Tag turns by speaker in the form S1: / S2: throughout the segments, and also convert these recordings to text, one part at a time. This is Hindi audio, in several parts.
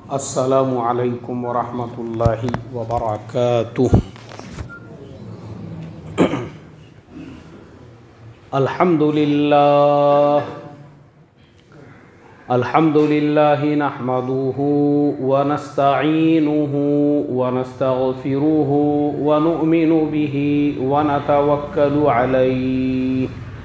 S1: अस्सलामु अलैकुम वरहमतुल्लाहि वबरकातुह। अल्हम्दुलिल्लाहि नहमदुहु व नस्तईनुहु व नस्तगफिरुहु व नु'मिनु बिही व नतवक्कलु अलैहि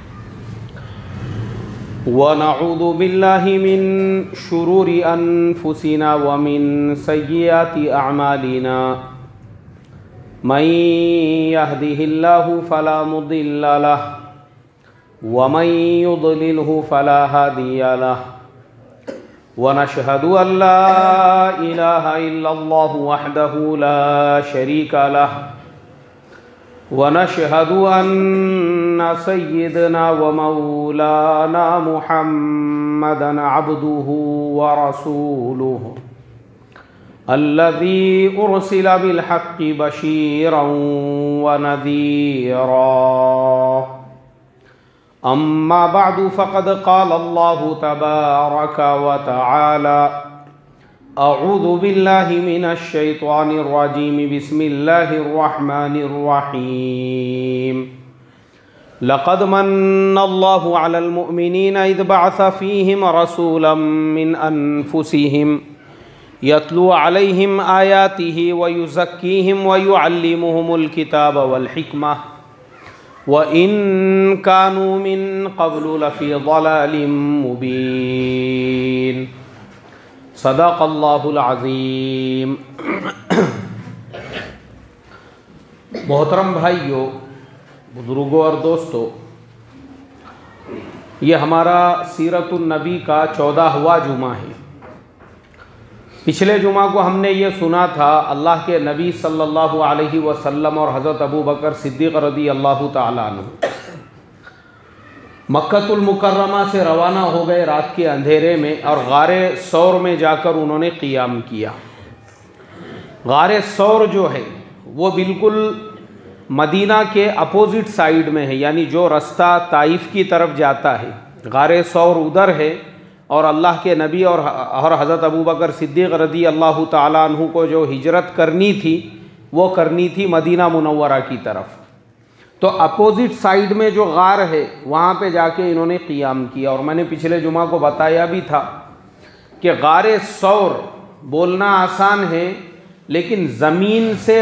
S1: व नऊज़ु बिल्लाहि मिन शुरूरि अनफुसिना व मिन सय्यिआति अअमालिना मन यहदिहिल्लाहु फला मुदिल्ल लहु व मन युद्लिल्हु फला हादिय लहु व नशहदु अन ला इलाहा इल्लल्लाहु वहदहु ला शरीका लहु व नशहदु अन्न सय्यिदना व मौलाना मुहम्मदन अब्दुहु व रसूलुहु अल्लज़ी उर्सिला बिल हक़्क़ि बशीरन व नज़ीरा। अम्मा बअदु फ़क़द क़ाल अल्लाहु तबारक व तआला अऊज़ु बिल्लाहि मिनश शैतानिर रजीम बिस्मिल्लाहिर रहमानिर रहीम। लक़द मन्नल्लाहु अलल मुअमिनीना इज़ बअस फ़ीहिम रसूलन मिन अनफुसिहिम यत्लू अलैहिम आयातिहि व युज़क्कीहिम व युअल्लिमुहुमुल किताब वल हिकमह व इन कानू मिन क़ब्लु लफ़ी ज़लालिम मुबीन। सदाक़ल्लाहुल अज़ीम। मोहतरम भाइयों, बुज़ुर्गों और दोस्तों, ये हमारा सीरतुन नबी का 14वां जुमा है। पिछले जुमा को हमने ये सुना था अल्लाह के नबी सल्लल्लाहु अलैहि वसल्लम और हज़रत अबू बकर सिद्दीक़ रज़ी अल्लाहु ताला अन्हु मक्कतुल मुकर्रमा से रवाना हो गए रात के अंधेरे में और गारे सौर में जाकर उन्होंने क़ियाम किया। गारे सौर जो है वो बिल्कुल मदीना के अपोज़िट साइड में है, यानी जो रास्ता ताइफ की तरफ जाता है गारे सौर उधर है और अल्लाह के नबी और हज़रत अबू बकर सिद्दीक़ रज़ी अल्लाहु ताला अन्हु को जो हिजरत करनी थी वो करनी थी मदीना मुनव्वरा की तरफ। तो अपोज़िट साइड में जो गार है वहाँ पे जाके इन्होंने क़ियाम किया। और मैंने पिछले जुमा को बताया भी था कि गारे सौर बोलना आसान है लेकिन ज़मीन से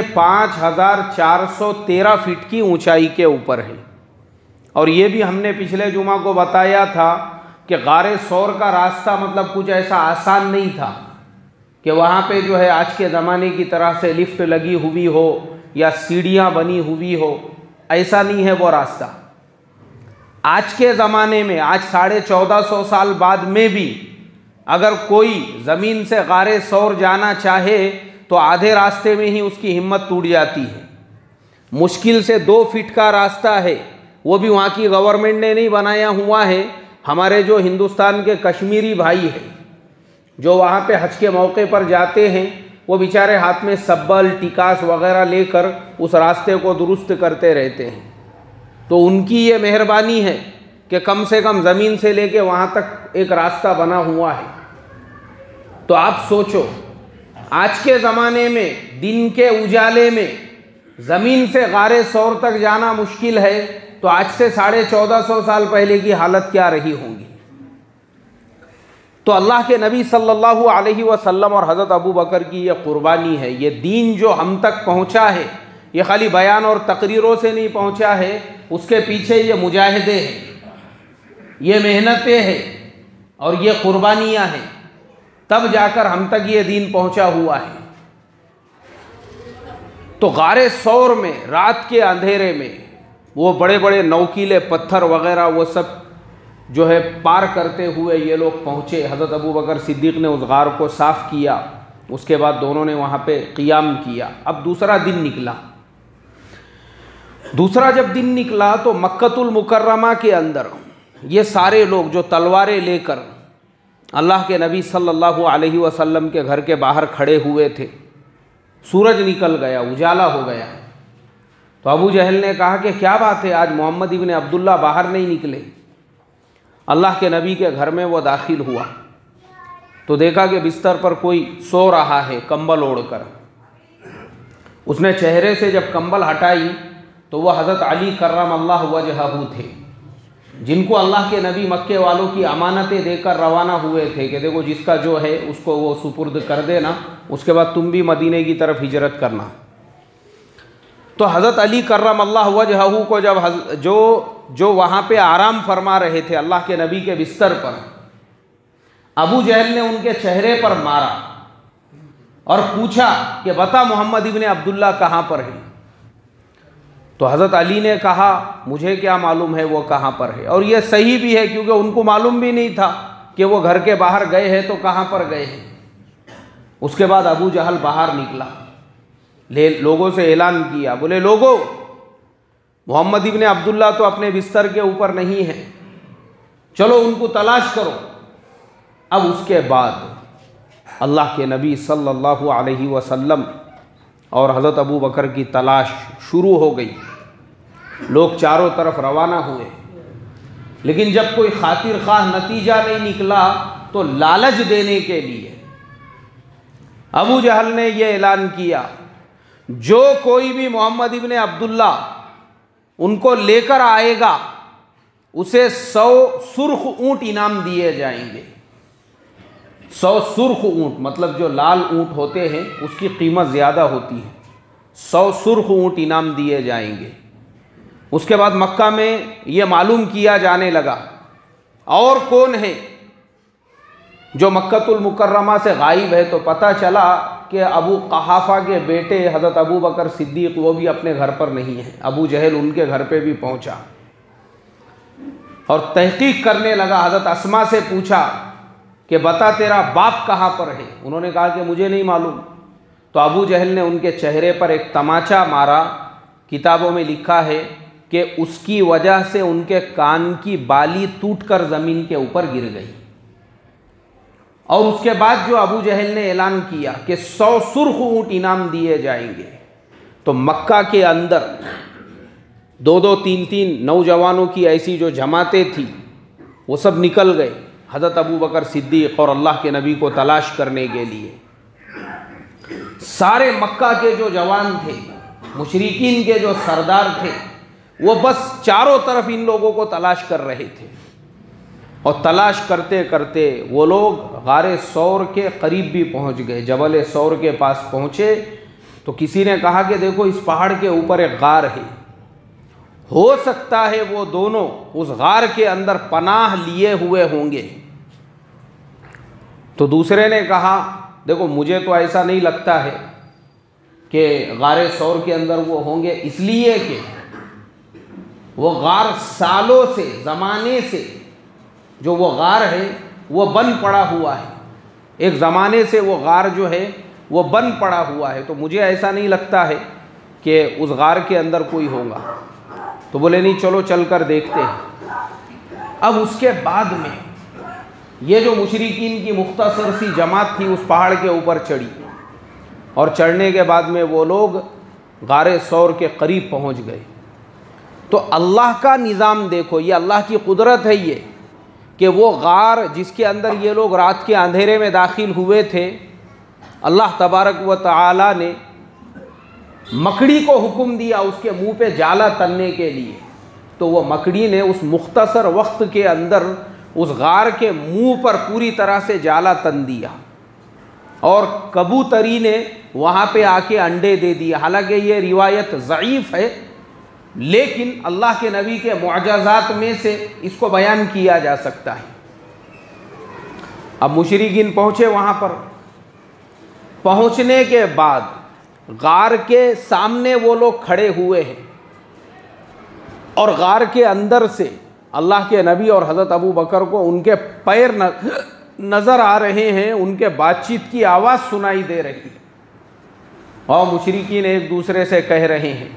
S1: 5413 फीट की ऊंचाई के ऊपर है। और ये भी हमने पिछले जुमा को बताया था कि गारे सौर का रास्ता मतलब कुछ ऐसा आसान नहीं था कि वहाँ पे जो है आज के ज़माने की तरह से लिफ्ट लगी हुई हो या सीढ़ियाँ बनी हुई हो, ऐसा नहीं है वो रास्ता। आज के ज़माने में आज 1450 साल बाद में भी अगर कोई ज़मीन से गारे सौर जाना चाहे तो आधे रास्ते में ही उसकी हिम्मत टूट जाती है। मुश्किल से 2 फीट का रास्ता है, वो भी वहाँ की गवर्नमेंट ने नहीं बनाया हुआ है। हमारे जो हिंदुस्तान के कश्मीरी भाई हैं जो वहाँ पे हज के मौके पर जाते हैं वो बेचारे हाथ में सब्बल टिकास वगैरह लेकर उस रास्ते को दुरुस्त करते रहते हैं। तो उनकी ये मेहरबानी है कि कम से कम ज़मीन से लेके वहाँ तक एक रास्ता बना हुआ है। तो आप सोचो आज के ज़माने में दिन के उजाले में ज़मीन से गारे सौर तक जाना मुश्किल है, तो आज से 1450 साल पहले की हालत क्या रही होंगी। तो अल्लाह के नबी सल्लल्लाहु अलैहि वसल्लम और हज़रत अबू बकर की ये क़ुरबानी है। ये दीन जो हम तक पहुँचा है ये खाली बयान और तकरीरों से नहीं पहुँचा है, उसके पीछे ये मुजाहिदे हैं, ये मेहनतें हैं और ये क़ुरबानियाँ हैं, तब जाकर हम तक ये दीन पहुँचा हुआ है। तो गारे सौर में रात के अंधेरे में वो बड़े बड़े नौकीले पत्थर वगैरह वो सब जो है पार करते हुए ये लोग पहुँचे। हज़रत अबू बकर सिद्दीक़ ने उस गार को साफ़ किया, उसके बाद दोनों ने वहाँ पे क़ियाम किया। अब दूसरा दिन निकला। दूसरा जब दिन निकला तो मक्कतुल मुकर्रमा के अंदर ये सारे लोग जो तलवारें लेकर अल्लाह के नबी सल्लल्लाहु अलैहि वसल्लम के घर के बाहर खड़े हुए थे, सूरज निकल गया, उजाला हो गया। तो अबू जहल ने कहा कि क्या बात है, आज मोहम्मद इब्न अब्दुल्ला बाहर नहीं निकले। अल्लाह के नबी के घर में वो दाखिल हुआ तो देखा कि बिस्तर पर कोई सो रहा है कंबल ओढ़कर। उसने चेहरे से जब कंबल हटाई तो वह हज़रत अली कर्रमल्लाहु वजहहू थे, जिनको अल्लाह के नबी मक्के वालों की अमानतें देकर रवाना हुए थे कि देखो जिसका जो है उसको वो सुपुर्द कर देना, उसके बाद तुम भी मदीने की तरफ हिजरत करना। तो हज़रत अली कर्रमल्लाहु वजहहू को जब जो वहाँ पे आराम फरमा रहे थे अल्लाह के नबी के बिस्तर पर, अबू जहल ने उनके चेहरे पर मारा और पूछा कि बता मोहम्मद इब्ने अब्दुल्ला कहाँ पर है। तो हज़रत अली ने कहा मुझे क्या मालूम है वो कहाँ पर है, और ये सही भी है क्योंकि उनको मालूम भी नहीं था कि वो घर के बाहर गए हैं तो कहाँ पर गए हैं। उसके बाद अबू जहल बाहर निकला, लोगों से ऐलान किया, बोले लोगों, मोहम्मद इब्ने अब्दुल्ला तो अपने बिस्तर के ऊपर नहीं है, चलो उनको तलाश करो। अब उसके बाद अल्लाह के नबी सल्लल्लाहु अलैहि वसल्लम और हज़रत अबू बकर की तलाश शुरू हो गई। लोग चारों तरफ रवाना हुए, लेकिन जब कोई खातिर ख्वाह नतीजा नहीं निकला तो लालच देने के लिए अबू जहल ने यह ऐलान किया, जो कोई भी मोहम्मद इब्ने अब्दुल्ला उनको लेकर आएगा उसे 100 सुर्ख ऊँट इनाम दिए जाएंगे। 100 सुर्ख ऊँट मतलब जो लाल ऊँट होते हैं उसकी कीमत ज़्यादा होती है, 100 सुर्ख ऊँट इनाम दिए जाएंगे। उसके बाद मक्का में ये मालूम किया जाने लगा और कौन है जो मक्कतुल मुकर्रमा से गायब है, तो पता चला कि अबू कहाफा के बेटे हज़रत अबू बकर सिद्दीक़ वो भी अपने घर पर नहीं है। अबू जहल उनके घर पे भी पहुंचा और तहकीक करने लगा। हज़रत अस्मा से पूछा कि बता तेरा बाप कहाँ पर है। उन्होंने कहा कि मुझे नहीं मालूम। तो अबू जहल ने उनके चेहरे पर एक तमाचा मारा। किताबों में लिखा है कि उसकी वजह से उनके कान की बाली टूटकर ज़मीन के ऊपर गिर गई। और उसके बाद जो अबू जहल ने ऐलान किया कि 100 सुर्ख ऊँट इनाम दिए जाएंगे, तो मक्का के अंदर 2-2, 3-3 नौजवानों की ऐसी जो जमातें थी वो सब निकल गए हज़रत अबू बकर सिद्दीक़ और अल्लाह के नबी को तलाश करने के लिए। सारे मक्का के जो जवान थे, मुशरिकीन के जो सरदार थे, वो बस चारों तरफ इन लोगों को तलाश कर रहे थे। और तलाश करते करते वो लोग गारे सौर के करीब भी पहुंच गए। जबल सौर के पास पहुँचे तो किसी ने कहा कि देखो इस पहाड़ के ऊपर एक गार है, हो सकता है वो दोनों उस गार के अंदर पनाह लिए हुए होंगे। तो दूसरे ने कहा देखो मुझे तो ऐसा नहीं लगता है कि गारे सौर के अंदर वो होंगे, इसलिए कि वो गार सालों से, ज़माने से जो वो गार है वो बंद पड़ा हुआ है। एक ज़माने से वो गार जो है वो बंद पड़ा हुआ है, तो मुझे ऐसा नहीं लगता है कि उस गार के अंदर कोई होगा। तो बोले नहीं चलो चल कर देखते हैं। अब उसके बाद में ये जो मुशरिकीन की मुख्तसर सी जमात थी उस पहाड़ के ऊपर चढ़ी, और चढ़ने के बाद में वो लोग गारे सौर के करीब पहुंच गए। तो अल्लाह का निज़ाम देखो, ये अल्लाह की कुदरत है ये, कि वो गार जिसके अंदर ये लोग रात के अंधेरे में दाखिल हुए थे, अल्लाह तबारक व तआला ने मकड़ी को हुक्म दिया उसके मुंह पे जाला तनने के लिए। तो वो मकड़ी ने उस मुख्तसर वक्त के अंदर उस गार के मुंह पर पूरी तरह से जाला तन दिया, और कबूतरी ने वहाँ पे आके अंडे दे दिए। हालांकि ये रिवायत ज़ईफ़ है, लेकिन अल्लाह के नबी के मुअज़्ज़ात में से इसको बयान किया जा सकता है। अब मुशरिकीन पहुँचे वहाँ पर। पहुँचने के बाद गार के सामने वो लोग खड़े हुए हैं, और गार के अंदर से अल्लाह के नबी और हज़रत अबू बकर को उनके पैर नज़र आ रहे हैं, उनके बातचीत की आवाज़ सुनाई दे रही है। और मुशरिकीन एक दूसरे से कह रहे हैं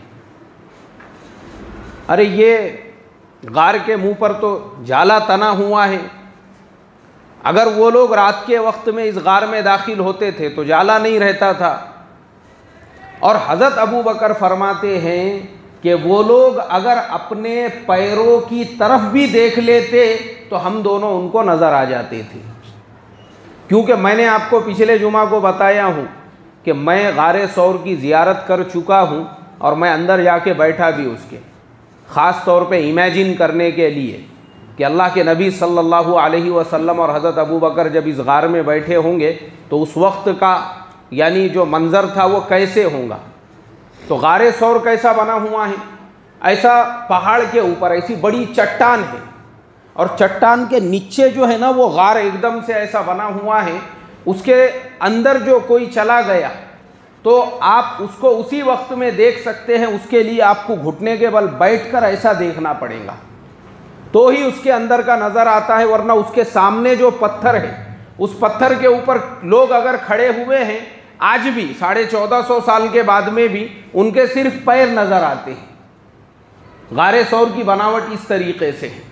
S1: अरे ये गार के मुंह पर तो जाला तना हुआ है, अगर वो लोग रात के वक्त में इस गार में दाखिल होते थे तो जाला नहीं रहता था। और हज़रत अबू बकर फरमाते हैं कि वो लोग अगर अपने पैरों की तरफ भी देख लेते तो हम दोनों उनको नज़र आ जाते थे। क्योंकि मैंने आपको पिछले जुमा को बताया हूँ कि मैं गार सौर की ज़ियारत कर चुका हूँ और मैं अंदर जाके बैठा भी उसके, ख़ास तौर पे इमेजिन करने के लिए कि अल्लाह के नबी सल्लल्लाहु अलैहि वसल्लम और हज़रत अबू बकर जब इस गार में बैठे होंगे तो उस वक्त का यानी जो मंज़र था वो कैसे होगा। तो गार सौर कैसा बना हुआ है, ऐसा पहाड़ के ऊपर ऐसी बड़ी चट्टान है और चट्टान के नीचे जो है ना वो गार एकदम से ऐसा बना हुआ है। उसके अंदर जो कोई चला गया तो आप उसको उसी वक्त में देख सकते हैं, उसके लिए आपको घुटने के बल बैठकर ऐसा देखना पड़ेगा तो ही उसके अंदर का नज़र आता है, वरना उसके सामने जो पत्थर है उस पत्थर के ऊपर लोग अगर खड़े हुए हैं आज भी 1450 साल के बाद में भी उनके सिर्फ पैर नज़र आते हैं। गार सौर की बनावट इस तरीके से है।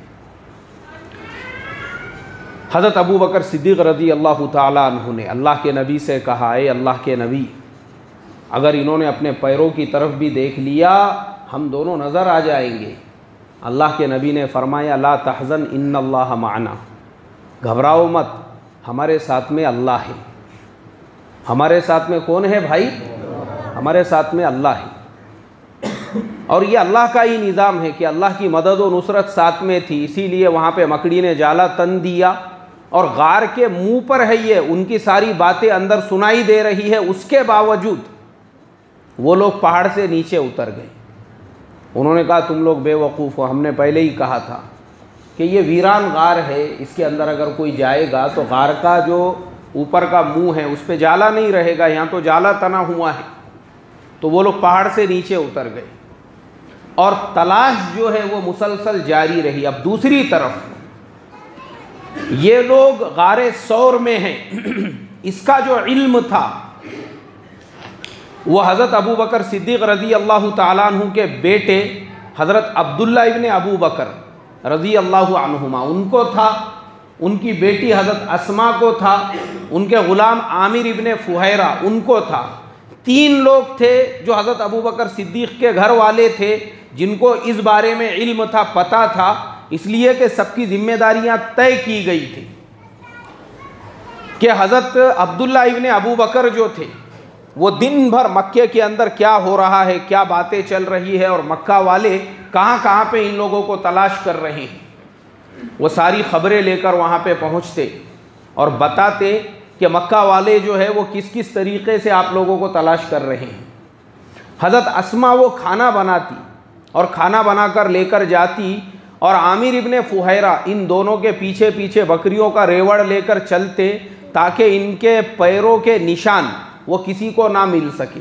S1: हज़रत अबू बकर सिद्दीक़ रज़ी अल्लाह ताला अन्हु ने अल्लाह के नबी से कहा, ए अल्लाह के नबी, अगर इन्होंने अपने पैरों की तरफ भी देख लिया हम दोनों नज़र आ जाएंगे। अल्लाह के नबी ने फरमाया, ला तहज़न इन्नल्लाह माना, घबराओ मत, हमारे साथ में अल्लाह है। हमारे साथ में कौन है भाई? हमारे साथ में अल्लाह है। और ये अल्लाह का ही निज़ाम है कि अल्लाह की मदद और नुसरत साथ में थी, इसीलिए वहाँ पे मकड़ी ने जाला तन दिया और गार के मुंह पर है ये, उनकी सारी बातें अंदर सुनाई दे रही है, उसके बावजूद वो लोग पहाड़ से नीचे उतर गए। उन्होंने कहा तुम लोग बेवकूफ़ हो, हमने पहले ही कहा था कि ये वीरान गार है, इसके अंदर अगर कोई जाएगा तो गार का जो ऊपर का मुंह है उस पर जाला नहीं रहेगा, यहाँ तो जाला तना हुआ है। तो वो लोग पहाड़ से नीचे उतर गए और तलाश जो है वो मुसलसल जारी रही। अब दूसरी तरफ ये लोग गार सौर में हैं, इसका जो इल्म था वो हज़रत अबू बकर सिद्दीक़ रज़ी अल्लाह ताला अन्हु के बेटे हज़रत अब्दुल्ला इब्ने अबू बकर रज़ी अल्लाह अन्हुमा उनको था, उनकी बेटी हज़रत अस्मा को था, उनके ग़ुलाम आमिर इब्ने फुहैरा उनको था। 3 लोग थे जो हज़रत अबू बकर सिद्दीक़ के घर वाले थे, जिनको इस बारे में इल्म था, पता था, इसलिए कि सबकी जिम्मेदारियां तय की गई थी कि हज़रत अब्दुल्ला इब्ने अबू बकर जो थे वो दिन भर मक्के के अंदर क्या हो रहा है, क्या बातें चल रही है और मक्का वाले कहाँ कहाँ पे इन लोगों को तलाश कर रहे हैं, वो सारी खबरें लेकर वहाँ पे पहुँचते और बताते कि मक्का वाले जो है वो किस किस तरीक़े से आप लोगों को तलाश कर रहे हैं। हज़रत अस्मा वो खाना बनाती और खाना बनाकर लेकर जाती और आमिर इब्ने फुहैरा इन दोनों के पीछे पीछे बकरियों का रेवड़ लेकर चलते ताकि इनके पैरों के निशान वो किसी को ना मिल सके।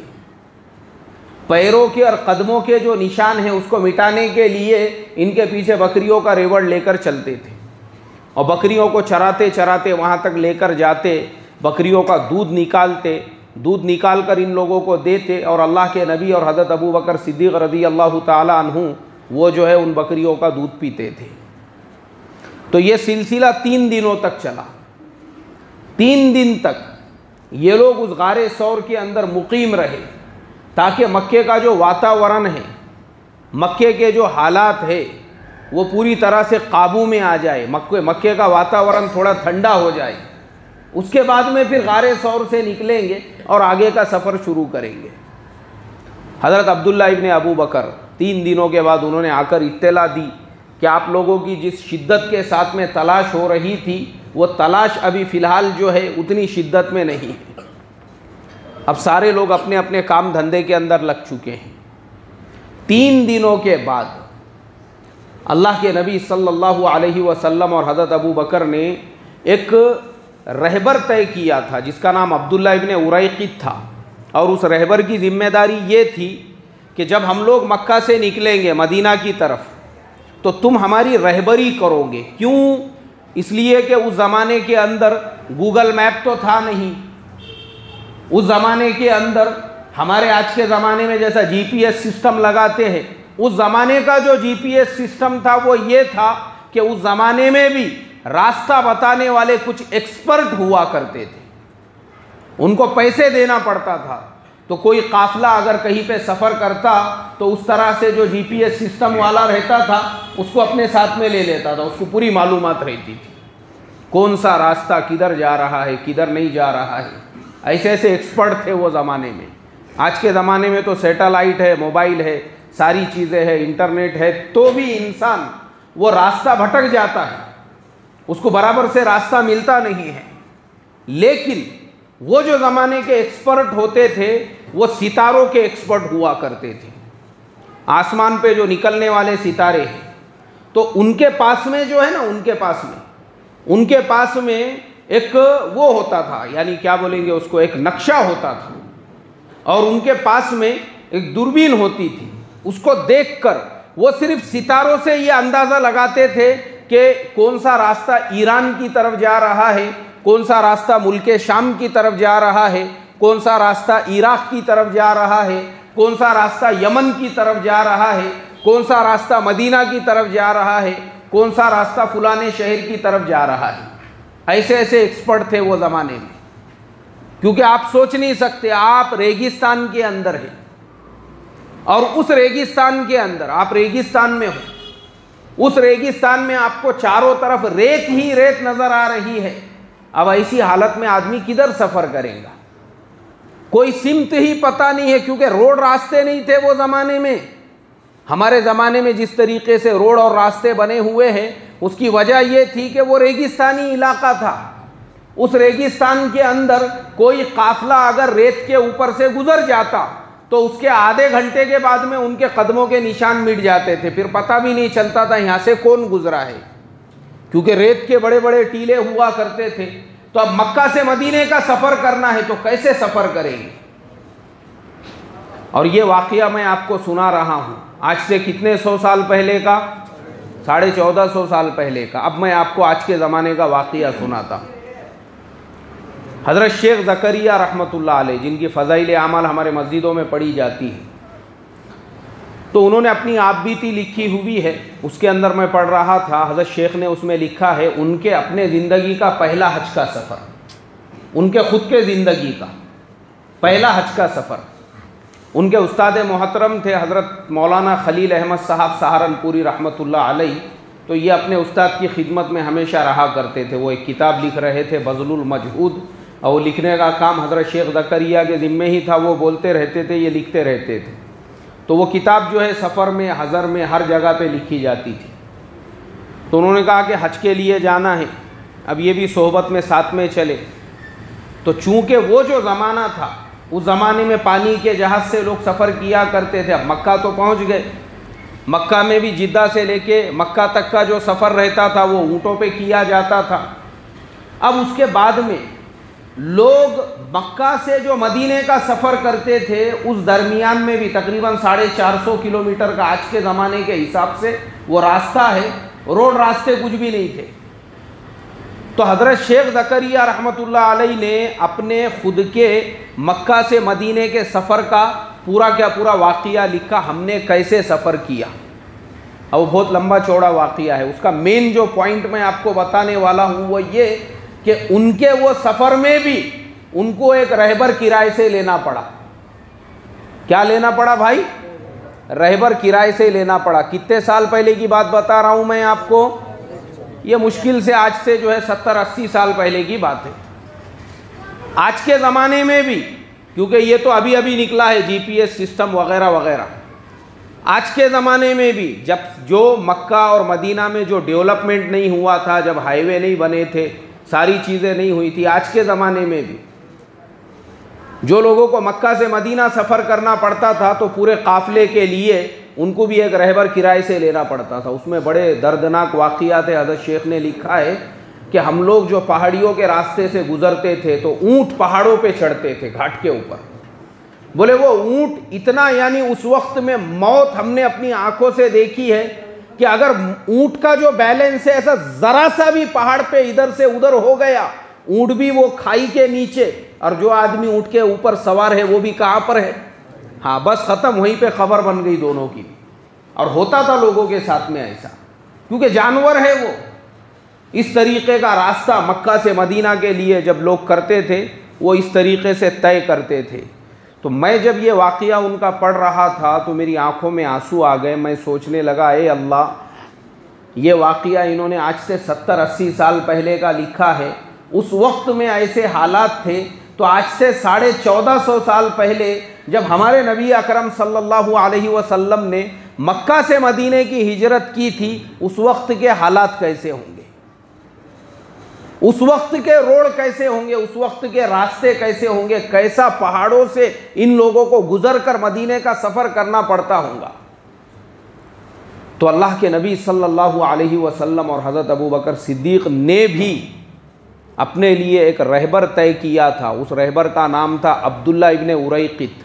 S1: पैरों के और कदमों के जो निशान हैं उसको मिटाने के लिए इनके पीछे बकरियों का रेवड़ लेकर चलते थे और बकरियों को चराते चराते वहाँ तक लेकर जाते, बकरियों का दूध निकालते, दूध निकाल कर इन लोगों को देते और अल्लाह के नबी और हज़रत अबू बकर सिद्दीक़ रज़ी अल्लाह ताला अन्हु वो जो है उन बकरियों का दूध पीते थे। तो ये सिलसिला 3 दिनों तक चला। 3 दिन तक ये लोग उस गार सौर के अंदर मुकीम रहे ताकि मक्के का जो वातावरण है, मक्के के जो हालात है वो पूरी तरह से काबू में आ जाए, मक्के का वातावरण थोड़ा ठंडा हो जाए। उसके बाद में फिर गार सौर से निकलेंगे और आगे का सफ़र शुरू करेंगे। हज़रत अब्दुल्ला इब्ने अबू बकर 3 दिनों के बाद उन्होंने आकर इत्तला दी कि आप लोगों की जिस शिद्दत के साथ में तलाश हो रही थी वो तलाश अभी फ़िलहाल जो है उतनी शिद्दत में नहीं है। अब सारे लोग अपने अपने काम धंधे के अंदर लग चुके हैं। 3 दिनों के बाद अल्लाह के नबी सल्लल्लाहु अलैहि वसल्लम और हज़रत अबू बकर ने एक रहबर तय किया था जिसका नाम अब्दुल्ला इब्ने उरैक़ित था और उस रहबर की ज़िम्मेदारी ये थी कि जब हम लोग मक्का से निकलेंगे मदीना की तरफ तो तुम हमारी रहबरी करोगे। क्यों? इसलिए कि उस ज़माने के अंदर गूगल मैप तो था नहीं, उस ज़माने के अंदर हमारे आज के ज़माने में जैसा GPS सिस्टम लगाते हैं, उस ज़माने का जो GPS सिस्टम था वो ये था कि उस ज़माने में भी रास्ता बताने वाले कुछ एक्सपर्ट हुआ करते थे, उनको पैसे देना पड़ता था। तो कोई काफ़िला अगर कहीं पे सफ़र करता तो उस तरह से जो GPS सिस्टम वाला रहता था उसको अपने साथ में ले लेता था, उसको पूरी मालूमात रहती थी। कौन सा रास्ता किधर जा रहा है, किधर नहीं जा रहा है। ऐसे ऐसे एक्सपर्ट थे वो ज़माने में। आज के ज़माने में तो सैटेलाइट है, मोबाइल है, सारी चीज़ें हैं, इंटरनेट है, तो भी इंसान वो रास्ता भटक जाता है, उसको बराबर से रास्ता मिलता नहीं है। लेकिन वो जो ज़माने के एक्सपर्ट होते थे वो सितारों के एक्सपर्ट हुआ करते थे। आसमान पे जो निकलने वाले सितारे हैं, तो उनके पास में जो है ना, उनके पास में एक वो होता था, यानी क्या बोलेंगे उसको, एक नक्शा होता था, और उनके पास में एक दूरबीन होती थी। उसको देखकर वो सिर्फ सितारों से ये अंदाज़ा लगाते थे कि कौन सा रास्ता ईरान की तरफ जा रहा है, कौन सा रास्ता मुल्के शाम की तरफ जा रहा है, कौन सा रास्ता इराक की तरफ जा रहा है, कौन सा रास्ता यमन की तरफ जा रहा है, कौन सा रास्ता मदीना की तरफ जा रहा है, कौन सा रास्ता फलाने शहर की तरफ जा रहा है। ऐसे ऐसे एक्सपर्ट थे वो ज़माने में। क्योंकि आप सोच नहीं सकते, आप रेगिस्तान के अंदर हैं और उस रेगिस्तान के अंदर, आप रेगिस्तान में हो, उस रेगिस्तान में आपको चारों तरफ रेत ही रेत नज़र आ रही है। अब ऐसी हालत में आदमी किधर सफ़र करेगा, कोई सिमत ही पता नहीं है, क्योंकि रोड रास्ते नहीं थे वो ज़माने में। हमारे ज़माने में जिस तरीके से रोड और रास्ते बने हुए हैं, उसकी वजह ये थी कि वो रेगिस्तानी इलाका था। उस रेगिस्तान के अंदर कोई काफिला अगर रेत के ऊपर से गुजर जाता तो उसके आधे घंटे के बाद में उनके कदमों के निशान मिट जाते थे, फिर पता भी नहीं चलता था यहाँ से कौन गुजरा है, क्योंकि रेत के बड़े बड़े टीले हुआ करते थे। तो अब मक्का से मदीने का सफ़र करना है तो कैसे सफ़र करेंगे। और ये वाक़या मैं आपको सुना रहा हूँ आज से कितने 100 साल पहले का, 1450 साल पहले का। अब मैं आपको आज के ज़माने का वाक़या सुनाता हूँ। हज़रत शेख ज़करिया रहमतुल्लाह अलैह, जिनकी फ़ज़ाइल आमल हमारे मस्जिदों में पढ़ी जाती है, तो उन्होंने अपनी आपबीती लिखी हुई है, उसके अंदर मैं पढ़ रहा था। हज़रत शेख ने उसमें लिखा है उनके अपने ज़िंदगी का पहला हज का सफ़र, उनके ख़ुद के ज़िंदगी का पहला हज का सफ़र। उनके उस्ताद मोहतरम थे हज़रत मौलाना खलील अहमद साहब सहारनपुरी रहमतुल्लाह अलैह। तो ये अपने उस्ताद की खिदमत में हमेशा रहा करते थे। वो एक किताब लिख रहे थे बज़लुल मजहूद, और वो लिखने का काम हज़रत शेख ज़करिया के ज़िम्मे ही था। वो बोलते रहते थे, ये लिखते रहते थे। तो वो किताब जो है सफ़र में, हज़र में, हर जगह पे लिखी जाती थी। तो उन्होंने कहा कि हज के लिए जाना है, अब ये भी सोहबत में साथ में चले। तो चूँकि वो जो ज़माना था, उस ज़माने में पानी के जहाज़ से लोग सफ़र किया करते थे। अब मक्का तो पहुँच गए, मक्का में भी जिद्दा से लेके मक्का तक का जो सफ़र रहता था वो ऊँटों पे किया जाता था। अब उसके बाद में लोग मक्का से जो मदीने का सफ़र करते थे, उस दरमियान में भी तकरीबन 450 किलोमीटर का आज के ज़माने के हिसाब से वो रास्ता है, रोड रास्ते कुछ भी नहीं थे। तो हज़रत शेख ज़करिया रहमतुल्लाह अलैह ने अपने ख़ुद के मक्का से मदीने के सफ़र का पूरा क्या पूरा वाक़या लिखा, हमने कैसे सफ़र किया। और वो बहुत लंबा चौड़ा वाक़या है। उसका मेन जो पॉइंट मैं आपको बताने वाला हूँ वो ये कि उनके वो सफ़र में भी उनको एक रहबर किराए से लेना पड़ा। क्या लेना पड़ा भाई? रहबर किराए से लेना पड़ा। कितने साल पहले की बात बता रहा हूँ मैं आपको, ये मुश्किल से आज से जो है 70-80 साल पहले की बात है। आज के ज़माने में भी, क्योंकि ये तो अभी अभी निकला है GPS सिस्टम वगैरह वगैरह, आज के ज़माने में भी जब जो मक्का और मदीना में जो डेवलपमेंट नहीं हुआ था, जब हाईवे नहीं बने थे, सारी चीज़ें नहीं हुई थी, आज के ज़माने में भी जो लोगों को मक्का से मदीना सफ़र करना पड़ता था तो पूरे काफ़िले के लिए उनको भी एक रहबर किराए से लेना पड़ता था। उसमें बड़े दर्दनाक वाक़यात है। हज़रत शेख ने लिखा है कि हम लोग जो पहाड़ियों के रास्ते से गुज़रते थे तो ऊँट पहाड़ों पे चढ़ते थे, घाट के ऊपर। बोले वो ऊँट इतना, यानी उस वक्त में मौत हमने अपनी आँखों से देखी है कि अगर ऊँट का जो बैलेंस है ऐसा ज़रा सा भी पहाड़ पे इधर से उधर हो गया, ऊँट भी वो खाई के नीचे और जो आदमी ऊँट के ऊपर सवार है वो भी कहाँ पर है, हाँ बस ख़त्म, वहीं पे खबर बन गई दोनों की। और होता था लोगों के साथ में ऐसा, क्योंकि जानवर है वो। इस तरीक़े का रास्ता मक्का से मदीना के लिए जब लोग करते थे वो इस तरीक़े से तय करते थे। तो मैं जब ये वाक़या उनका पढ़ रहा था तो मेरी आंखों में आंसू आ गए। मैं सोचने लगा, ए अल्लाह, ये वाक़या इन्होंने आज से 70-80 साल पहले का लिखा है। उस वक्त में ऐसे हालात थे, तो आज से 1450 साल पहले जब हमारे नबी अकरम सल्लल्लाहु अलैहि वसल्लम ने मक्का से मदीने की हिजरत की थी, उस वक्त के हालात कैसे होंगे, उस वक्त के रोड कैसे होंगे, उस वक्त के रास्ते कैसे होंगे, कैसा पहाड़ों से इन लोगों को गुजर कर मदीने का सफ़र करना पड़ता होगा। तो अल्लाह के नबी सल्लल्लाहु अलैहि वसल्लम और हज़रत अबू बकर सिद्दीक़ ने भी अपने लिए एक रहबर तय किया था। उस रहबर का नाम था अब्दुल्ला इब्ने उरैक़ित।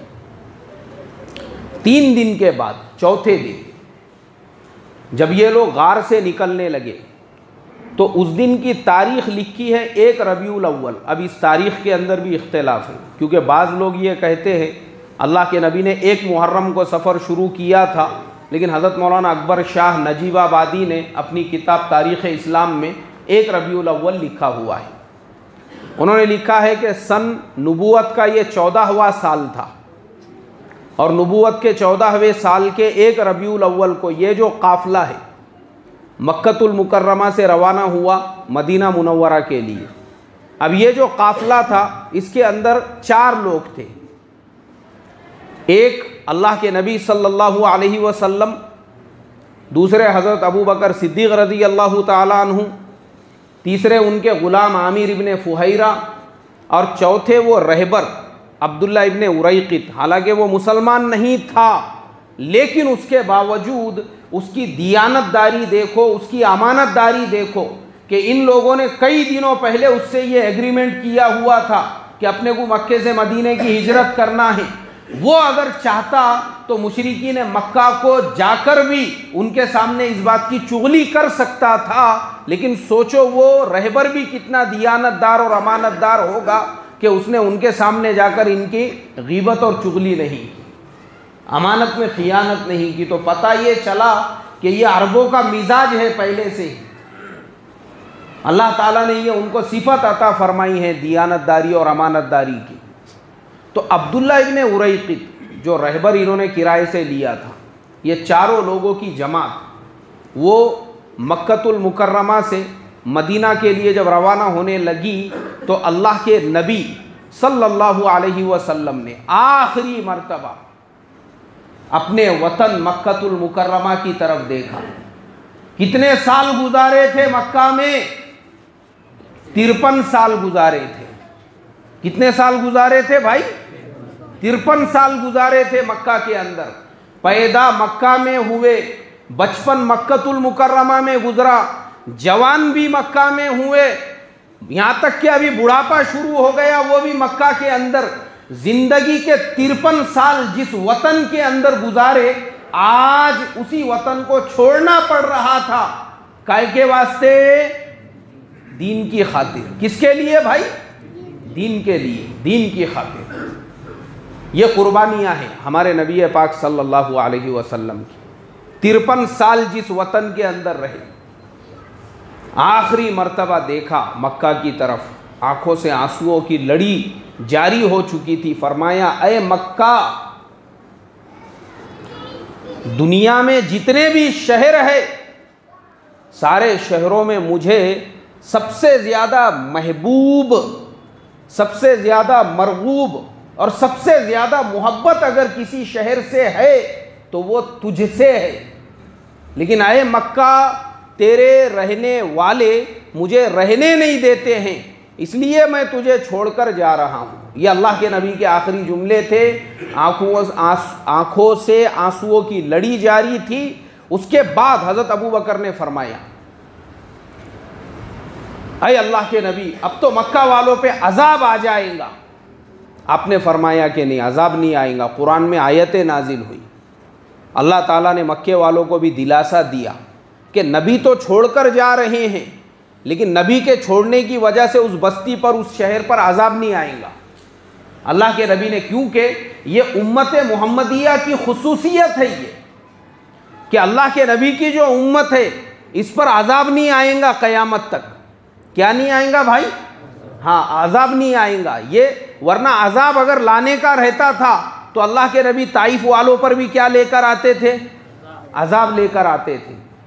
S1: 3 दिन के बाद चौथे दिन जब ये लोग गार से निकलने लगे, तो उस दिन की तारीख़ लिखी है 1 रबीउल अव्वल। अब इस तारीख़ के अंदर भी इख्तिलाफ़ है, क्योंकि बाज़ लोग ये कहते हैं अल्लाह के नबी ने 1 मुहर्रम को सफ़र शुरू किया था, लेकिन हज़रत मौलाना अकबर शाह नजीबाबादी ने अपनी किताब तारीख़ इस्लाम में 1 रबीउल अव्वल लिखा हुआ है। उन्होंने लिखा है कि सन नबूवत का ये 14वां साल था, और नबूवत के 14वें साल के 1 रबीउल अव्वल को ये जो काफ़िला है मक्कतुल मुकर्रमा से रवाना हुआ मदीना मुनव्वरा के लिए। अब ये जो काफ़िला था, इसके अंदर 4 लोग थे। एक अल्लाह के नबी सल्लल्लाहु अलैहि वसल्लम, दूसरे हज़रत अबू बकर सिद्दीक़ रज़ी अल्लाह ताला अन्हु, तीसरे उनके ग़ुलाम आमिर इब्ने फुहैरा, और चौथे वो रहबर अब्दुल्ला इब्ने उरैक़ित। हालांकि वो मुसलमान नहीं था, लेकिन उसके बावजूद उसकी दियानतदारी देखो, उसकी अमानतदारी देखो कि इन लोगों ने कई दिनों पहले उससे ये एग्रीमेंट किया हुआ था कि अपने को मक्के से मदीने की हिजरत करना है। वो अगर चाहता तो मुशरिकीन मक्का को जाकर भी उनके सामने इस बात की चुगली कर सकता था, लेकिन सोचो वो रहबर भी कितना दियानतदार और अमानतदार होगा कि उसने उनके सामने जाकर इनकी गीबत और चुगली नहीं की, अमानत में खियानत नहीं की। तो पता ये चला कि ये अरबों का मिजाज है पहले से ही। अल्लाह ताला ने ये उनको सिफत अता फरमाई है दियानतदारी और अमानतदारी की। तो अब्दुल्ला इब्ने उरैक़ित जो रहबर इन्होंने किराए से लिया था, ये चारों लोगों की जमात वो मक्कतुल मुकर्रमा से मदीना के लिए जब रवाना होने लगी, तो अल्लाह के नबी सल्लल्लाहु अलैहि वसल्लम ने आखिरी मर्तबा अपने वतन मक्कतुल मुकर्रमा की तरफ देखा। कितने साल गुजारे थे मक्का में? 53 साल गुजारे थे। कितने साल गुजारे थे भाई? 53 साल गुजारे थे मक्का के अंदर। पैदा मक्का में हुए, बचपन मक्कतुल मुकर्रमा में गुजरा, जवान भी मक्का में हुए, यहाँ तक कि अभी बुढ़ापा शुरू हो गया वो भी मक्का के अंदर। जिंदगी के 53 साल जिस वतन के अंदर गुजारे, आज उसी वतन को छोड़ना पड़ रहा था। काय के वास्ते? दीन की खातिर। किसके लिए भाई? दीन के लिए, दीन की खातिर। ये कुर्बानियाँ हैं हमारे नबी पाक सल्लल्लाहु अलैहि वसल्लम की। 53 साल जिस वतन के अंदर रहे, आखिरी मर्तबा देखा मक्का की तरफ, आंखों से आंसुओं की लड़ी जारी हो चुकी थी। फरमाया, अय मक्का, दुनिया में जितने भी शहर है, सारे शहरों में मुझे सबसे ज़्यादा महबूब, सबसे ज़्यादा मरगूब और सबसे ज़्यादा मोहब्बत अगर किसी शहर से है तो वो तुझसे है। लेकिन अय मक्का, तेरे रहने वाले मुझे रहने नहीं देते हैं, इसलिए मैं तुझे छोड़कर जा रहा हूँ। ये अल्लाह के नबी के आखिरी जुमले थे। आँखों से आंसुओं की लड़ी जारी थी। उसके बाद हज़रत अबू बकर ने फरमाया, अय अल्लाह के नबी, अब तो मक्का वालों पे अजाब आ जाएगा। आपने फरमाया कि नहीं, अजाब नहीं आएगा। कुरान में आयतें नाजिल हुई, अल्लाह ताला ने मक्के वालों को भी दिलासा दिया कि नबी तो छोड़कर जा रहे हैं, लेकिन नबी के छोड़ने की वजह से उस बस्ती पर, उस शहर पर अजाब नहीं आएगा। अल्लाह के नबी ने, क्योंकि ये उम्मत मुहम्मदिया की खुसूसियत है ये, कि अल्लाह के नबी की जो उम्मत है इस पर अजाब नहीं आएगा क़यामत तक। क्या नहीं आएगा भाई? हाँ, अजाब नहीं आएगा ये। वरना अजाब अगर लाने का रहता था तो अल्लाह के नबी ताइफ वालों पर भी क्या लेकर आते थे? अजाब लेकर आते थे।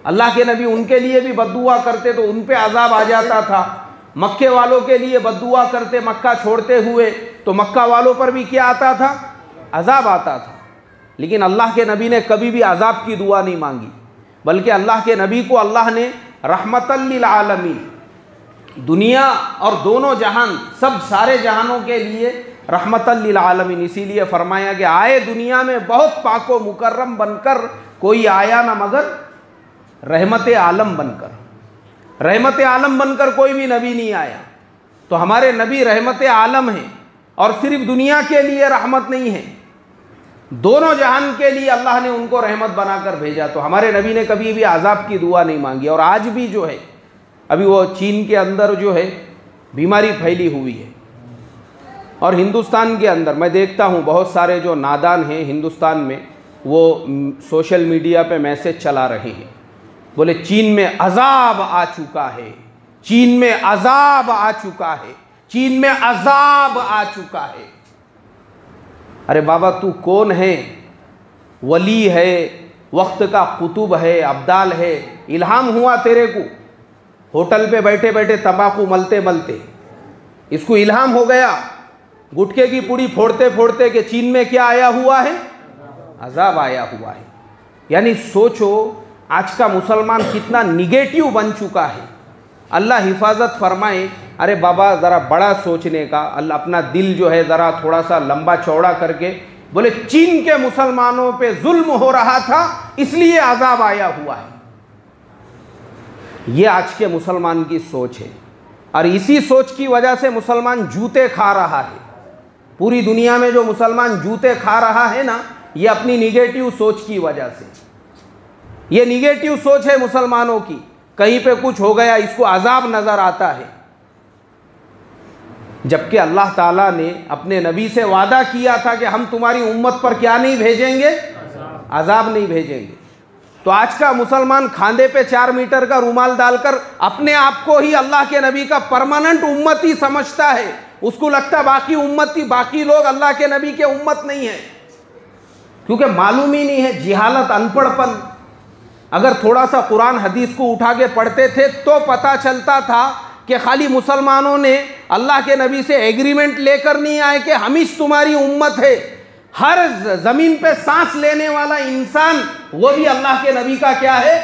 S1: अल्लाह के नबी उनके लिए भी बद्दुआ करते तो उन पे अजाब आ जाता था। मक्के वालों के लिए बद्दुआ करते मक्का छोड़ते हुए तो मक्का वालों पर भी क्या आता था? अजाब आता था। लेकिन अल्लाह के नबी ने कभी भी अजाब की दुआ नहीं मांगी, बल्कि अल्लाह के नबी को अल्लाह ने रहमतल लिल आलमीन, दुनिया और दोनों जहान, सब सारे जहानों के लिए रहमतल लिल आलमीन, इसीलिए फरमाया कि आए दुनिया में बहुत पाको मुकर्रम बनकर, कोई आया ना मगर रहमत आलम बनकर। रहमत आलम बनकर कोई भी नबी नहीं आया। तो हमारे नबी रहमत आलम हैं, और सिर्फ दुनिया के लिए रहमत नहीं है, दोनों जहान के लिए अल्लाह ने उनको रहमत बनाकर भेजा। तो हमारे नबी ने कभी भी अजाब की दुआ नहीं मांगी। और आज भी जो है, अभी वो चीन के अंदर जो है बीमारी फैली हुई है, और हिंदुस्तान के अंदर मैं देखता हूँ बहुत सारे जो नादान हैं हिंदुस्तान में, वो सोशल मीडिया पे मैसेज चला रहे हैं, बोले चीन में अजाब आ चुका है, चीन में अजाब आ चुका है, चीन में अजाब आ चुका है। अरे बाबा तू कौन है? वली है, वक्त का कुतुब है, अब्दाल है, इल्हाम हुआ तेरे को होटल पे बैठे बैठे तंबाकू मलते मलते, इसको इल्हाम हो गया गुटखे की पुड़ी फोड़ते फोड़ते कि चीन में क्या आया हुआ है? अजाब आया हुआ है। यानी सोचो आज का मुसलमान कितना निगेटिव बन चुका है। अल्लाह हिफाजत फरमाए। अरे बाबा ज़रा बड़ा सोचने का, अल्लाह अपना दिल जो है ज़रा थोड़ा सा लंबा चौड़ा करके बोले चीन के मुसलमानों पे जुल्म हो रहा था इसलिए अजाब आया हुआ है। ये आज के मुसलमान की सोच है, और इसी सोच की वजह से मुसलमान जूते खा रहा है। पूरी दुनिया में जो मुसलमान जूते खा रहा है ना, ये अपनी निगेटिव सोच की वजह से। ये निगेटिव सोच है मुसलमानों की, कहीं पे कुछ हो गया इसको अजाब नज़र आता है, जबकि अल्लाह ताला ने अपने नबी से वादा किया था कि हम तुम्हारी उम्मत पर क्या नहीं भेजेंगे? अजाब नहीं भेजेंगे। तो आज का मुसलमान खांदे पे 4 मीटर का रुमाल डालकर अपने आप को ही अल्लाह के नबी का परमानेंट उम्मती समझता है। उसको लगता बाकी उम्मती, बाकी लोग अल्लाह के नबी के उम्मत नहीं है, क्योंकि मालूम ही नहीं है, जिहालत, अनपढ़पन। अगर थोड़ा सा कुरान हदीस को उठा के पढ़ते थे तो पता चलता था कि खाली मुसलमानों ने अल्लाह के नबी से एग्रीमेंट लेकर नहीं आए कि हम ही तुम्हारी उम्मत है। हर ज़मीन पे सांस लेने वाला इंसान वो भी अल्लाह के नबी का क्या है?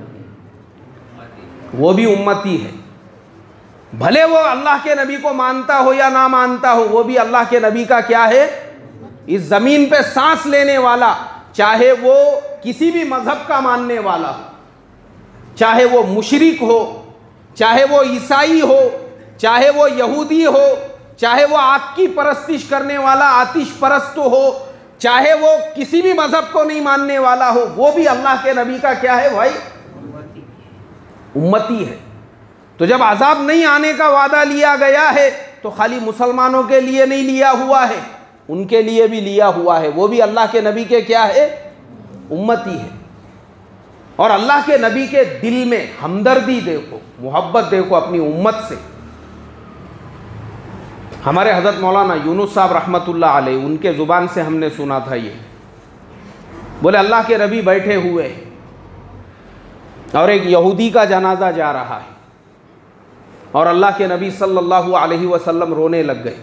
S1: वो भी उम्मती है। भले वो अल्लाह के नबी को मानता हो या ना मानता हो, वो भी अल्लाह के नबी का क्या है? इस ज़मीन पे सांस लेने वाला, चाहे वो किसी भी मज़हब का मानने वाला हो, चाहे वो मुशरिक हो, चाहे वो ईसाई हो, चाहे वो यहूदी हो, चाहे वो आग की परस्तिश करने वाला आतिश परस्त हो, चाहे वो किसी भी मज़हब को नहीं मानने वाला हो, वो भी अल्लाह के नबी का क्या है भाई? उम्मती है। तो जब अजाब नहीं आने का वादा लिया गया है तो खाली मुसलमानों के लिए नहीं लिया हुआ है, उनके लिए भी लिया हुआ है। वो भी अल्लाह के नबी के क्या है? उम्मती है। और अल्लाह के नबी के दिल में हमदर्दी देखो, मोहब्बत देखो अपनी उम्मत से। हमारे हज़रत मौलाना यूनुस साहब रहमतुल्लाह अलैह, उनके ज़ुबान से हमने सुना था ये, बोले अल्लाह के नबी बैठे हुए और एक यहूदी का जनाजा जा रहा है, और अल्लाह के नबी सल्लल्लाहु अलैहि वसल्लम रोने लग गए।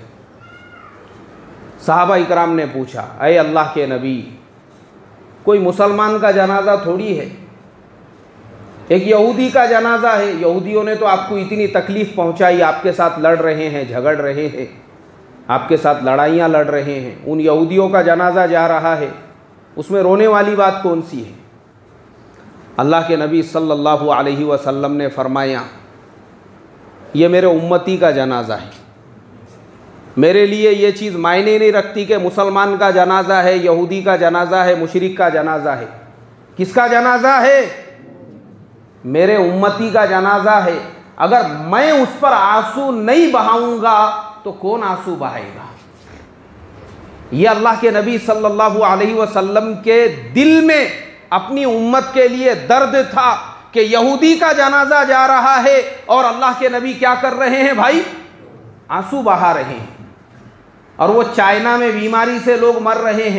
S1: सहाबा इकराम ने पूछा, अय अल्लाह के नबी, कोई मुसलमान का जनाजा थोड़ी है, एक यहूदी का जनाजा है। यहूदियों ने तो आपको इतनी तकलीफ़ पहुंचाई, आपके साथ लड़ रहे हैं, झगड़ रहे हैं, आपके साथ लड़ाइयाँ लड़ रहे हैं, उन यहूदियों का जनाजा जा रहा है, उसमें रोने वाली बात कौन सी है? अल्लाह के नबी सल्लल्लाहु अलैहि वसल्लम ने फरमाया, ये मेरे उम्मती का जनाजा है, मेरे लिए ये चीज़ मायने नहीं रखती कि मुसलमान का जनाजा है, यहूदी का जनाजा है, मुशरिक का जनाजा है। किसका जनाजा है? मेरे उम्मती का जनाजा है। अगर मैं उस पर आंसू नहीं बहाऊंगा तो कौन आंसू बहाएगा? ये अल्लाह के नबी सल्लल्लाहु अलैहि वसल्लम के दिल में अपनी उम्मत के लिए दर्द था कि यहूदी का जनाजा जा रहा है और अल्लाह के नबी क्या कर रहे हैं भाई? आंसू बहा रहे हैं। और वो चाइना में बीमारी से लोग मर रहे हैं,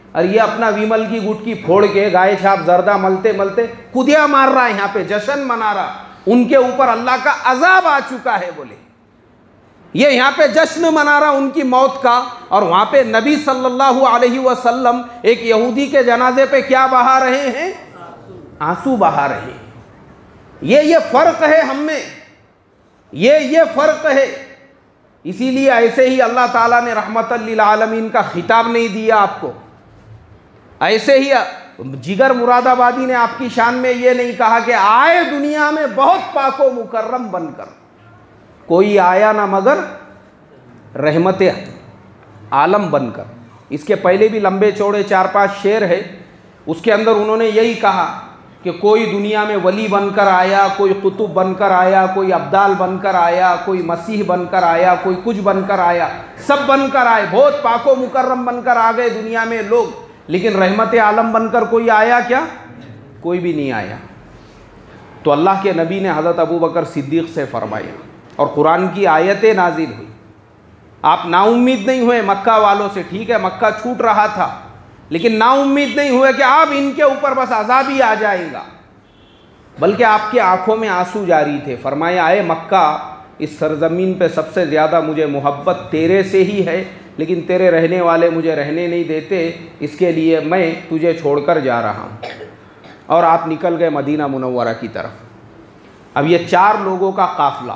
S1: और ये अपना विमल की गुटकी फोड़ के गाय छाप जर्दा मलते मलते कुदिया मार रहा है, यहाँ पे जश्न मना रहा, उनके ऊपर अल्लाह का अजाब आ चुका है। बोले ये यहाँ पे जश्न मना रहा उनकी मौत का, और वहाँ पे नबी सल्लल्लाहु अलैहि वसल्लम एक यहूदी के जनाजे पे क्या बहा रहे हैं? आंसू बहा रहे हैं। ये फर्क है हम में, ये फर्क है। इसीलिए ऐसे ही अल्लाह ताला ने रहमतल लिल आलमीन का खिताब नहीं दिया आपको। ऐसे ही जिगर मुरादाबादी ने आपकी शान में ये नहीं कहा कि आए दुनिया में बहुत पाको मुकर्रम बनकर, कोई आया ना मगर रहमत आलम बनकर। इसके पहले भी लंबे चौड़े 4-5 शेर है, उसके अंदर उन्होंने यही कहा कि कोई दुनिया में वली बनकर आया, कोई कुतुब बनकर आया, कोई अब्दाल बनकर आया, कोई मसीह बनकर आया, कोई कुछ बनकर आया, सब बनकर आए, बहुत पाको मुकर्रम बनकर आ गए दुनिया में लोग, लेकिन रहमत आलम बनकर कोई आया क्या? कोई भी नहीं आया। तो अल्लाह के नबी ने हज़रत अबू बकर सिद्दीक़ से फरमाया और कुरान की आयतें नाजिल हुई। आप नाउम्मीद नहीं हुए मक्का वालों से, ठीक है मक्का छूट रहा था, लेकिन नाउम्मीद नहीं हुए कि आप इनके ऊपर बस अज़ाब ही आ जाएगा, बल्कि आपकी आंखों में आंसू जारी थे। फरमाया आए मक्का, इस सरजमीन पे सबसे ज़्यादा मुझे मोहब्बत तेरे से ही है, लेकिन तेरे रहने वाले मुझे रहने नहीं देते, इसके लिए मैं तुझे छोड़कर जा रहा हूँ। और आप निकल गए मदीना मुनव्वरा की तरफ। अब ये 4 लोगों का काफ़िला,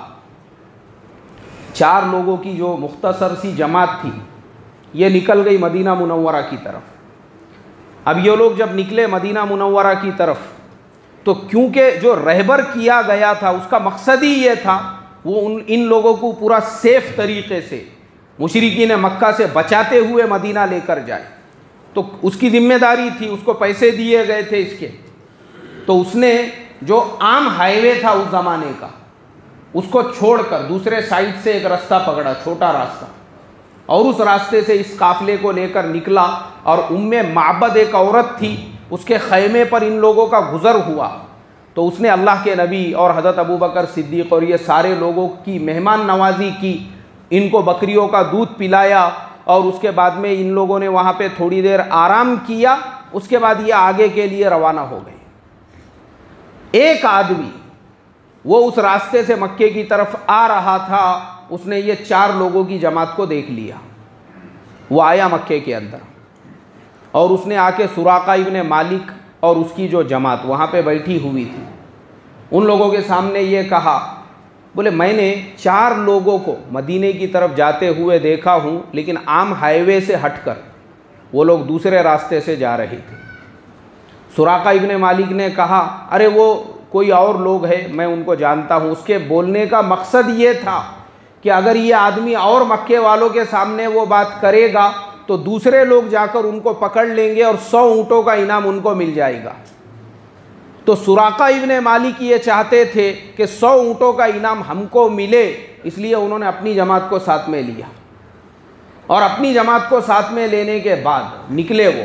S1: 4 लोगों की जो मुख्तसर सी जमात थी, ये निकल गई मदीना मुनव्वरा की तरफ। अब ये लोग जब निकले मदीना मुनव्वरा की तरफ, तो क्योंकि जो रहबर किया गया था उसका मकसद ही ये था वो इन लोगों को पूरा सेफ तरीके से मुशरिकीन मक्का से बचाते हुए मदीना लेकर जाए, तो उसकी जिम्मेदारी थी, उसको पैसे दिए गए थे इसके। तो उसने जो आम हाईवे था उस ज़माने का, उसको छोड़कर दूसरे साइड से एक रास्ता पकड़ा, छोटा रास्ता, और उस रास्ते से इस काफ़िले को लेकर निकला। और उम्मे माबद एक औरत थी, उसके खैमे पर इन लोगों का गुज़र हुआ। तो उसने अल्लाह के नबी और हज़रत अबू बकर सिद्दीक़ और ये सारे लोगों की मेहमान नवाजी की, इनको बकरियों का दूध पिलाया, और उसके बाद में इन लोगों ने वहाँ पे थोड़ी देर आराम किया। उसके बाद ये आगे के लिए रवाना हो गए। एक आदमी वो उस रास्ते से मक्के की तरफ आ रहा था, उसने ये 4 लोगों की जमात को देख लिया। वो आया मक्के के अंदर और उसने आके सुराका इब्ने मालिक और उसकी जो जमात वहाँ पे बैठी हुई थी, उन लोगों के सामने ये कहा, बोले मैंने 4 लोगों को मदीने की तरफ जाते हुए देखा हूँ, लेकिन आम हाईवे से हटकर वो लोग दूसरे रास्ते से जा रहे थे। सुराका इब्ने मालिक ने कहा, अरे वो कोई और लोग हैं, मैं उनको जानता हूँ। उसके बोलने का मकसद ये था कि अगर ये आदमी और मक्के वालों के सामने वो बात करेगा तो दूसरे लोग जाकर उनको पकड़ लेंगे और 100 ऊँटों का इनाम उनको मिल जाएगा। तो सुराका इब्ने मालिक ये चाहते थे कि 100 ऊँटों का इनाम हमको मिले, इसलिए उन्होंने अपनी जमात को साथ में लिया। और अपनी जमात को साथ में लेने के बाद निकले वो,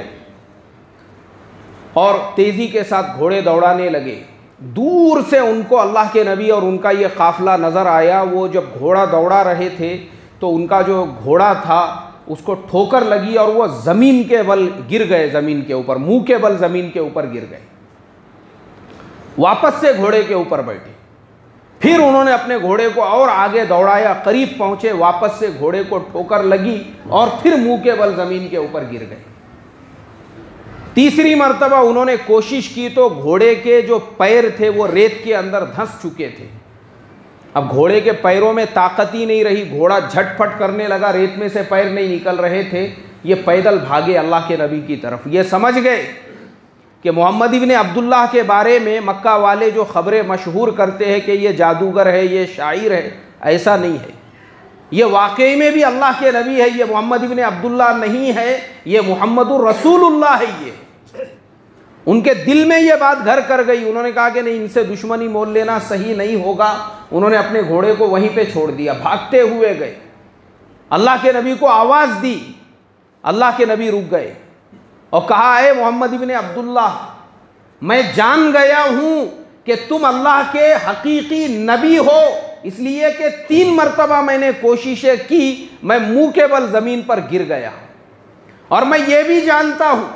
S1: और तेज़ी के साथ घोड़े दौड़ाने लगे। दूर से उनको अल्लाह के नबी और उनका ये काफ़िला नज़र आया। वो जब घोड़ा दौड़ा रहे थे तो उनका जो घोड़ा था उसको ठोकर लगी और वो ज़मीन के बल गिर गए, ज़मीन के ऊपर, मुंह के बल ज़मीन के ऊपर गिर गए। वापस से घोड़े के ऊपर बैठे, फिर उन्होंने अपने घोड़े को और आगे दौड़ाया, करीब पहुँचे, वापस से घोड़े को ठोकर लगी और फिर मुंह के बल ज़मीन के ऊपर गिर गए। तीसरी मर्तबा उन्होंने कोशिश की तो घोड़े के जो पैर थे वो रेत के अंदर धंस चुके थे। अब घोड़े के पैरों में ताकत ही नहीं रही, घोड़ा झटपट करने लगा, रेत में से पैर नहीं निकल रहे थे। ये पैदल भागे अल्लाह के नबी की तरफ। ये समझ गए कि मोहम्मद इब्ने अब्दुल्लाह के बारे में मक्का वाले जो ख़बरें मशहूर करते हैं कि ये जादूगर है, ये शायर है, ऐसा नहीं है। ये वाकई में भी अल्लाह के नबी है, ये मोहम्मद इब्ने अब्दुल्लाह नहीं है, ये मोहम्मदुर रसूलुल्लाह है। ये उनके दिल में ये बात घर कर गई। उन्होंने कहा कि नहीं, इनसे दुश्मनी मोल लेना सही नहीं होगा। उन्होंने अपने घोड़े को वहीं पे छोड़ दिया, भागते हुए गए, अल्लाह के नबी को आवाज़ दी। अल्लाह के नबी रुक गए और कहा, ए मोहम्मद इब्ने अब्दुल्लाह, मैं जान गया हूँ कि तुम अल्लाह के हकीकी नबी हो, इसलिए कि 3 मरतबा मैंने कोशिशें की, मैं मुँह के बल ज़मीन पर गिर गया और मैं ये भी जानता हूँ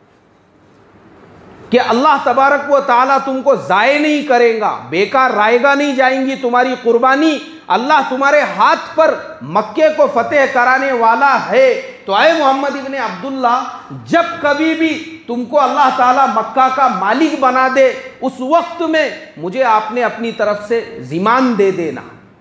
S1: कि अल्लाह तबारक व ताला तुमको ज़ाये नहीं करेगा, बेकार रायगा नहीं जाएंगी तुम्हारी कुर्बानी। अल्लाह तुम्हारे हाथ पर मक्के को फतेह कराने वाला है। तो आए मोहम्मद इब्ने अब्दुल्ला, जब कभी भी तुमको अल्लाह ताला मक्का का मालिक बना दे, उस वक्त में मुझे आपने अपनी तरफ से ज़िमान दे देना,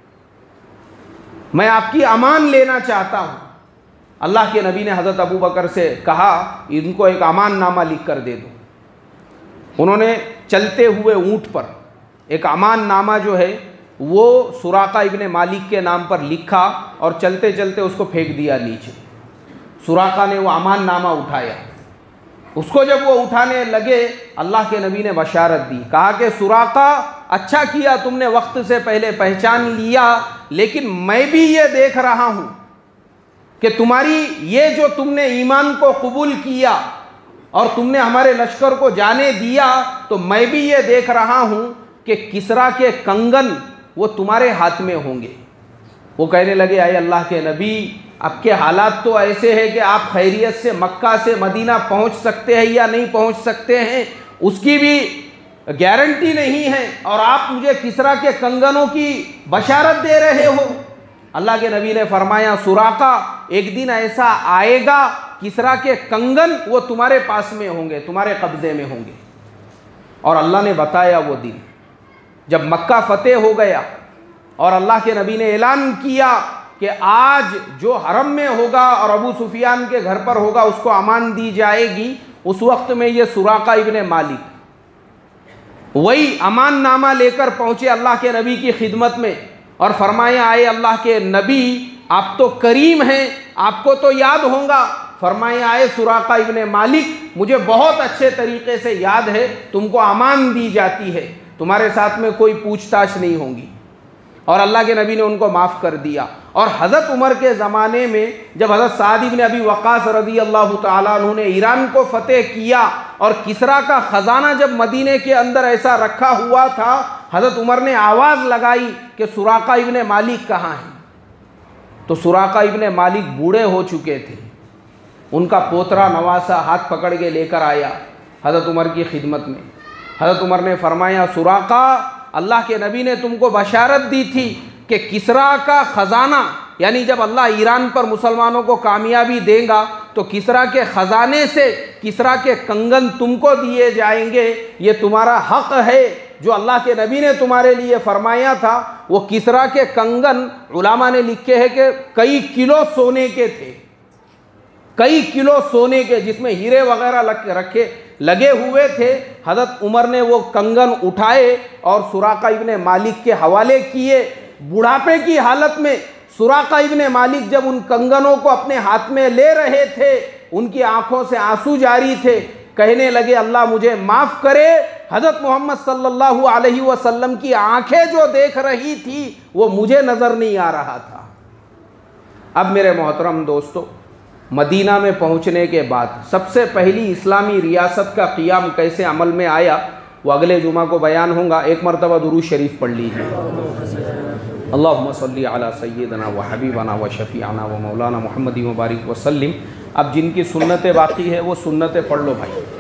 S1: मैं आपकी अमान लेना चाहता हूँ। अल्लाह के नबी ने हज़रत अबू बकर से कहा, इनको एक अमान नामा लिख कर दे दो। उन्होंने चलते हुए ऊँट पर एक अमान नामा जो है वो सुराका इब्ने मालिक के नाम पर लिखा और चलते चलते उसको फेंक दिया नीचे। सुराका ने वो अमान नामा उठाया। उसको जब वो उठाने लगे, अल्लाह के नबी ने बशारत दी, कहा कि सुराका, अच्छा किया तुमने वक्त से पहले पहचान लिया, लेकिन मैं भी ये देख रहा हूँ कि तुम्हारी ये जो तुमने ईमान को कबूल किया और तुमने हमारे लश्कर को जाने दिया, तो मैं भी ये देख रहा हूँ कि किसरा के कंगन वो तुम्हारे हाथ में होंगे। वो कहने लगे, आए अल्लाह के नबी, आपके हालात तो ऐसे हैं कि आप खैरियत से मक्का से मदीना पहुंच सकते हैं या नहीं पहुंच सकते हैं, उसकी भी गारंटी नहीं है, और आप मुझे किसरा के कंगनों की बशारत दे रहे हो। अल्लाह के नबी ने फरमाया, सुराका, एक दिन ऐसा आएगा किसरा के कंगन वो तुम्हारे पास में होंगे, तुम्हारे कब्ज़े में होंगे। और अल्लाह ने बताया वो दिन जब मक्का फतेह हो गया और अल्लाह के नबी ने ऐलान किया कि आज जो हरम में होगा और अबू सुफियान के घर पर होगा उसको अमान दी जाएगी। उस वक्त में ये सुराका इब्ने मालिक वही अमान नामा लेकर पहुँचे अल्लाह के नबी की खिदमत में और फरमाया, आए अल्लाह के नबी, आप तो करीम हैं, आपको तो याद होगा। फरमाया, आए सुराका इब्ने मालिक, मुझे बहुत अच्छे तरीके से याद है, तुमको अमान दी जाती है, तुम्हारे साथ में कोई पूछताछ नहीं होगी। और अल्लाह के नबी ने उनको माफ़ कर दिया। और हज़रत उमर के ज़माने में जब हज़रत साद इब्न अबी वक़ास रज़ी अल्लाह ताला अन्हु ने ईरान को फ़तेह किया और किसरा का ख़जाना जब मदीने के अंदर ऐसा रखा हुआ था, हज़रत उमर ने आवाज़ लगाई कि सुराका इब्ने मालिक कहाँ हैं। तो सुराका इब्ने मालिक बूढ़े हो चुके थे। उनका पोतरा नवासा हाथ पकड़ के लेकर आया हज़रत उमर की खिदमत में। हज़रत उमर ने फरमाया, सुराका, अल्लाह के नबी ने तुमको बशारत दी थी कि किसरा का ख़जाना, यानी जब अल्लाह ईरान पर मुसलमानों को कामयाबी देगा तो किसरा के ख़जाने से किसरा के कंगन तुमको दिए जाएंगे। ये तुम्हारा हक़ है जो अल्लाह के नबी ने तुम्हारे लिए फरमाया था। वो किसरा के कंगन उलामा ने लिखे हैं कि कई किलो सोने के थे, कई किलो सोने के, जिसमें हीरे वगैरह लगे हुए थे। हज़रत उमर ने वो कंगन उठाए और सुराका इब्ने मालिक के हवाले किए। बुढ़ापे की हालत में सुराका इब्ने मालिक जब उन कंगनों को अपने हाथ में ले रहे थे, उनकी आंखों से आंसू जारी थे। कहने लगे, अल्लाह मुझे माफ़ करे, हज़रत मोहम्मद सल्लल्लाहु अलैहि वसल्लम की आंखें जो देख रही थी वो मुझे नज़र नहीं आ रहा था। अब मेरे मोहतरम दोस्तों, मदीना में पहुंचने के बाद सबसे पहली इस्लामी रियासत का क़ियाम कैसे अमल में आया वो अगले जुमा को बयान होगा। एक मरतबा दुरूद शरीफ पढ़ लीजिए। अल्लाहुम्मा सल्ली अला सय्यिदना व हबीबना व शफ़ीअना व मौलाना मुहम्मद व बारिक व सल्लिम। अब जिनकी सुन्नतें बाकी है वो सुन्नतें पढ़ लो भाई।